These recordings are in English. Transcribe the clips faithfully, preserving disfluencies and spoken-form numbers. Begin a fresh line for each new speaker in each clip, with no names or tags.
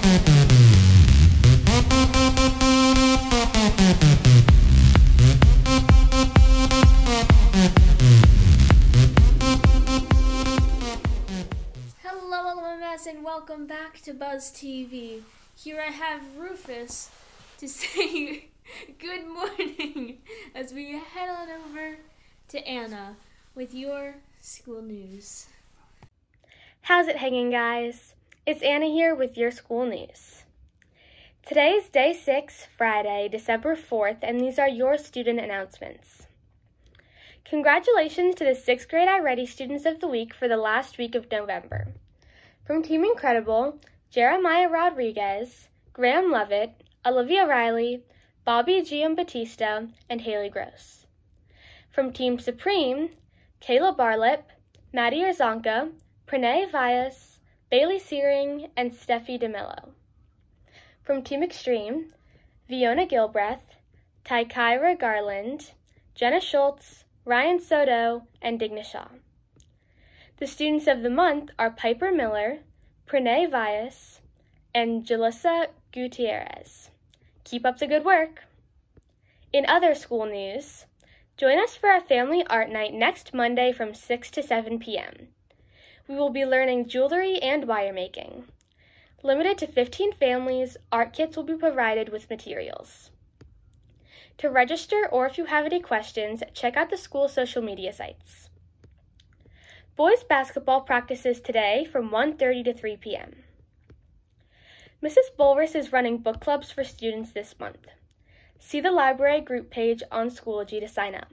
And welcome back to Buzz T V. Here I have Rufus to say good morning as we head on over to Anna with your school news.
How's it hanging, guys? It's Anna here with your school news. Today's day six, Friday, December fourth, and these are your student announcements. Congratulations to the sixth grade iReady students of the week for the last week of November. From Team Incredible, Jeremiah Rodriguez, Graham Lovett, Olivia Riley, Bobby Giambattista, and Haley Gross. From Team Supreme, Kayla Barlip, Maddie Erzonka, Pranay Vyas, Bailey Searing, and Steffi DeMillo. From Team Extreme, Viona Gilbreth, Tykyra Garland, Jenna Schultz, Ryan Soto, and Digna Shaw. The students of the month are Piper Miller, Pranay Vyas, and Jalissa Gutierrez. Keep up the good work. In other school news, join us for a family art night next Monday from six to seven p m We will be learning jewelry and wire making. Limited to fifteen families, art kits will be provided with materials. To register or if you have any questions, check out the school's social media sites. Boys basketball practices today from one thirty to three p m Missus Bulris is running book clubs for students this month. See the library group page on Schoology to sign up.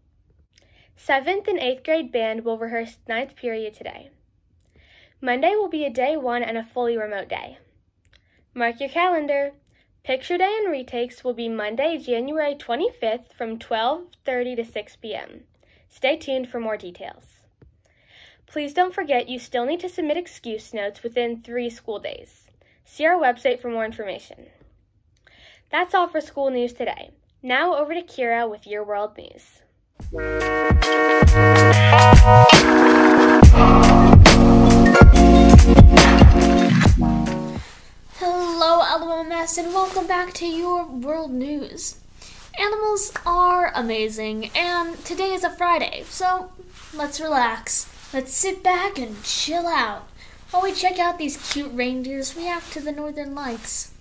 seventh and eighth grade band will rehearse ninth period today. Monday will be a day one and a fully remote day. Mark your calendar. Picture Day and retakes will be Monday, January twenty-fifth from twelve thirty to six p m Stay tuned for more details. Please don't forget you still need to submit excuse notes within three school days. See our website for more information. That's all for school news today. Now over to Kira with your world news.
Hello, Alabama Mess, and welcome back to your world news. Animals are amazing, and today is a Friday, so let's relax. Let's sit back and chill out while we check out these cute reindeers react to the northern lights.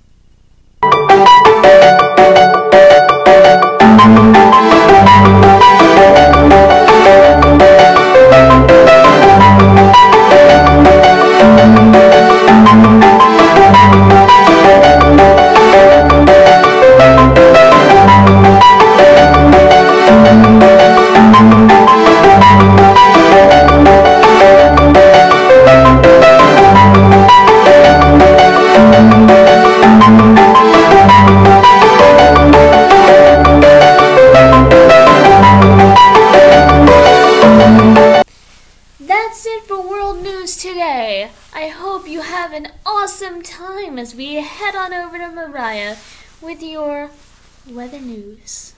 That's it for World News today. I hope you have an awesome time as we head on over to Mariah with your weather news.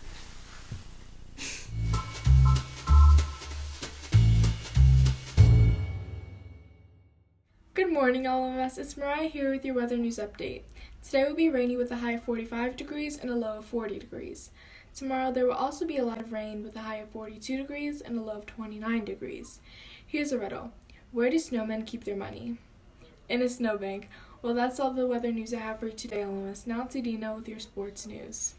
Good morning, all of us. It's Mariah here with your weather news update. Today will be rainy with a high of forty-five degrees and a low of forty degrees. Tomorrow there will also be a lot of rain with a high of forty-two degrees and a low of twenty-nine degrees. Here's a riddle. Where do snowmen keep their money? In a snowbank. Well, that's all the weather news I have for you today, all of us. Now to Dina with your sports news.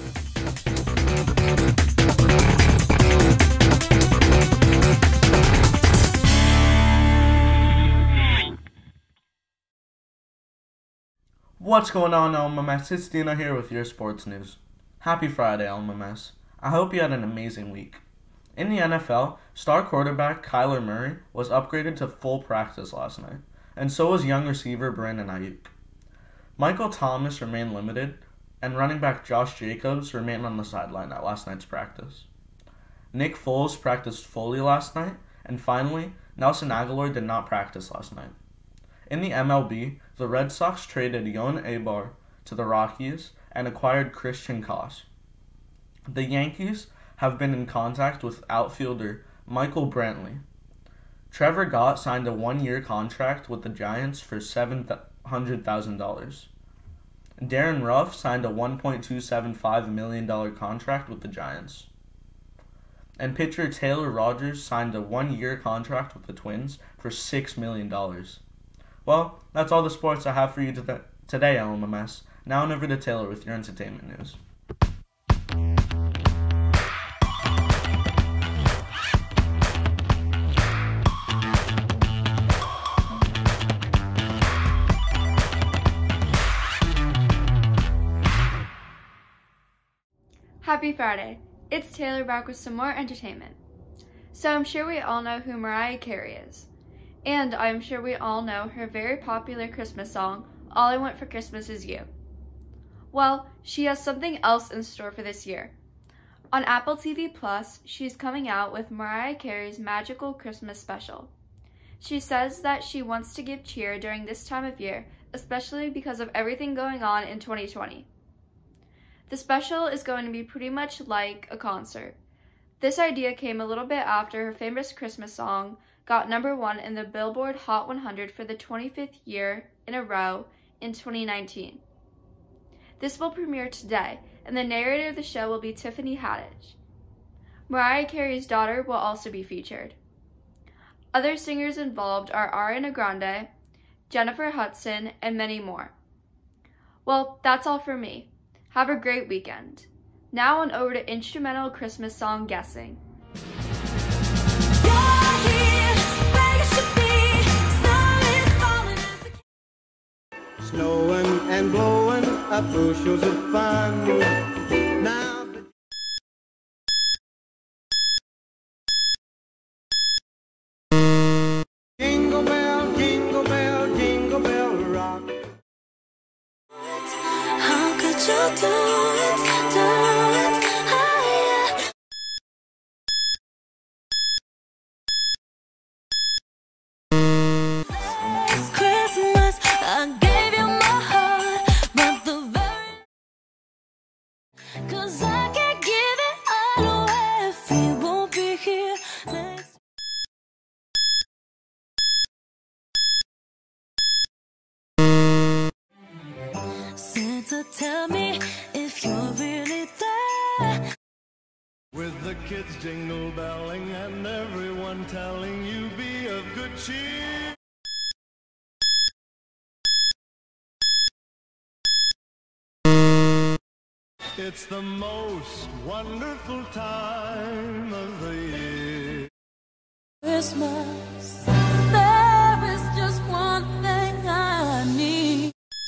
What's going on, Alma Mess? It's Dina here with your sports news. Happy Friday, Alma Mess. I hope you had an amazing week. In the N F L, star quarterback Kyler Murray was upgraded to full practice last night, and so was young receiver Brandon Ayuk. Michael Thomas remained limited, and running back Josh Jacobs remained on the sideline at last night's practice. Nick Foles practiced fully last night, and finally, Nelson Aguilar did not practice last night. In the M L B, the Red Sox traded Yoan Abar to the Rockies and acquired Christian Koss. The Yankees have been in contact with outfielder Michael Brantley. Trevor Gott signed a one-year contract with the Giants for seven hundred thousand dollars. Darren Ruff signed a one point two seven five million dollars contract with the Giants. And pitcher Taylor Rogers signed a one-year contract with the Twins for six million dollars. Well, that's all the sports I have for you to today, L M M S. Now on over to Taylor with your entertainment news.
Happy Friday. It's Taylor back with some more entertainment. So I'm sure we all know who Mariah Carey is. And I'm sure we all know her very popular Christmas song, All I Want for Christmas Is You. Well, she has something else in store for this year. On Apple T V Plus, she's coming out with Mariah Carey's Magical Christmas Special. She says that she wants to give cheer during this time of year, especially because of everything going on in twenty twenty. The special is going to be pretty much like a concert. This idea came a little bit after her famous Christmas song got number one in the Billboard Hot one hundred for the twenty-fifth year in a row in twenty nineteen. This will premiere today, and the narrator of the show will be Tiffany Haddish. Mariah Carey's daughter will also be featured. Other singers involved are Ariana Grande, Jennifer Hudson, and many more. Well, that's all for me. Have a great weekend. Now on over to instrumental Christmas song guessing.
Snowing and blowing up bushels of fun. Now jingle bell, jingle bell, jingle bell rock.
How could you do it, do it, oh yeah. Last Christmas I gave you my heart, but the very cause I can't give it all away if you won't be here next. Santa, tell me if you're really there.
With the kids jingle belling and everyone telling you be of good cheer. It's the most wonderful time of the year.
Christmas, there is just one thing I need.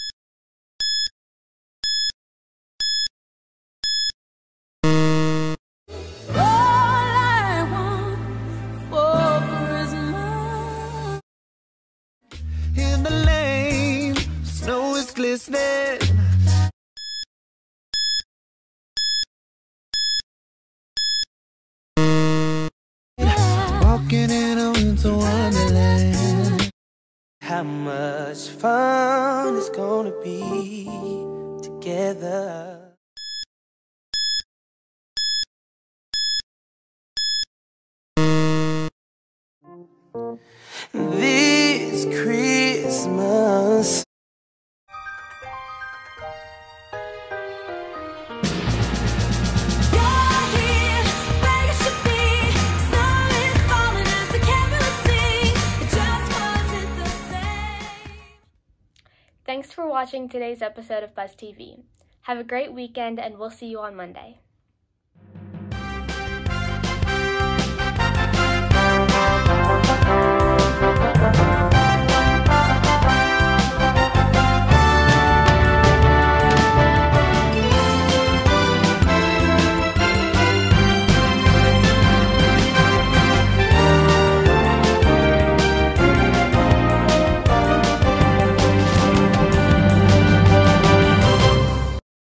All I want for Christmas.
In the lane, snow is glistening. Walking in a winter wonderland. How much fun it's gonna be together. This Christmas.
Thanks for watching today's episode of Buzz T V. Have a great weekend, and we'll see you on Monday.